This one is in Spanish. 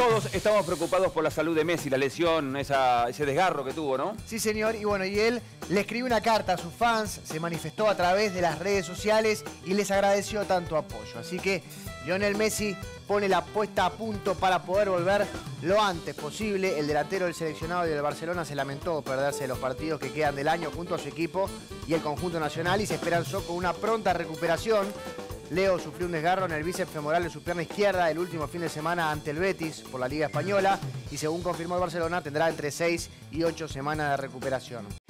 todos estamos preocupados por la salud de Messi, la lesión, ese desgarro que tuvo, ¿no? Sí, señor. Y bueno, y él le escribió una carta a sus fans, se manifestó a través de las redes sociales y les agradeció tanto apoyo. Así que Lionel Messi pone la puesta a punto para poder volver lo antes posible. El delantero del seleccionado y del Barcelona se lamentó perderse los partidos que quedan del año junto a su equipo y el conjunto nacional y se esperanzó con una pronta recuperación. Leo sufrió un desgarro en el bíceps femoral de su pierna izquierda el último fin de semana ante el Betis por la Liga Española y según confirmó el Barcelona tendrá entre 6 y 8 semanas de recuperación.